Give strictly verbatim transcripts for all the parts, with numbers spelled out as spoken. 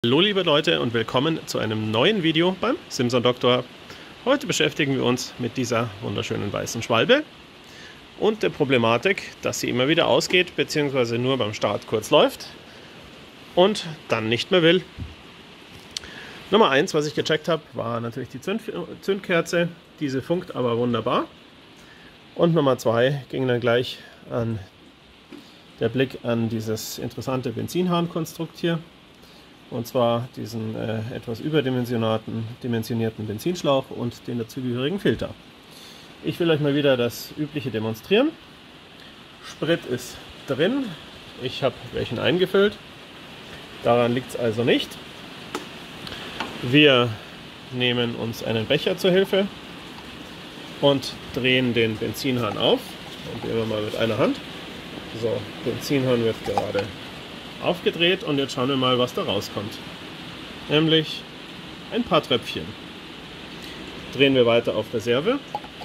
Hallo liebe Leute und willkommen zu einem neuen Video beim Simson Doktor. Heute beschäftigen wir uns mit dieser wunderschönen weißen Schwalbe und der Problematik, dass sie immer wieder ausgeht bzw. nur beim Start kurz läuft und dann nicht mehr will. Nummer eins, was ich gecheckt habe, war natürlich die Zünd Zündkerze. Diese funkt aber wunderbar. Und Nummer zwei ging dann gleich an der Blick an dieses interessante Benzinhahnkonstrukt hier. Und zwar diesen äh, etwas überdimensionierten dimensionierten Benzinschlauch und den dazugehörigen Filter. Ich will euch mal wieder das Übliche demonstrieren. Sprit ist drin. Ich habe welchen eingefüllt. Daran liegt es also nicht. Wir nehmen uns einen Becher zur Hilfe und drehen den Benzinhahn auf. Probieren wir mal mit einer Hand. So, Benzinhahn wird gerade aufgedreht und jetzt schauen wir mal, was da rauskommt. Nämlich ein paar Tröpfchen. Drehen wir weiter auf Reserve.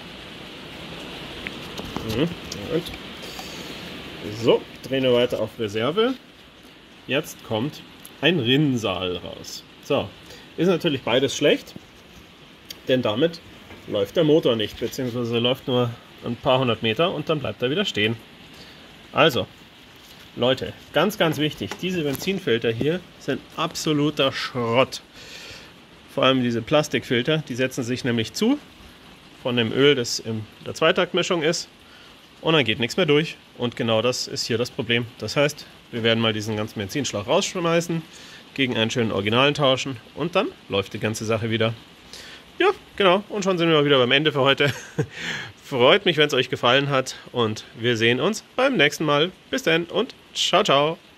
So, drehen wir weiter auf Reserve. Jetzt kommt ein Rinnsal raus. So, ist natürlich beides schlecht, denn damit läuft der Motor nicht, beziehungsweise läuft nur ein paar hundert Meter und dann bleibt er wieder stehen. Also, Leute, ganz, ganz wichtig, diese Benzinfilter hier sind absoluter Schrott. Vor allem diese Plastikfilter, die setzen sich nämlich zu von dem Öl, das in der Zweitaktmischung ist, und dann geht nichts mehr durch. Und genau das ist hier das Problem. Das heißt, wir werden mal diesen ganzen Benzinschlauch rausschmeißen, gegen einen schönen Originalen tauschen und dann läuft die ganze Sache wieder. Ja, genau, und schon sind wir wieder beim Ende für heute. Freut mich, wenn es euch gefallen hat und wir sehen uns beim nächsten Mal. Bis dann und ciao, ciao.